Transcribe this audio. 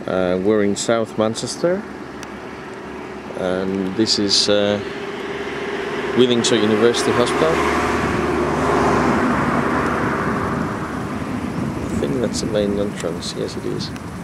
We're in South Manchester, and this is Wythenshawe University Hospital. I think that's the main entrance. Yes, it is.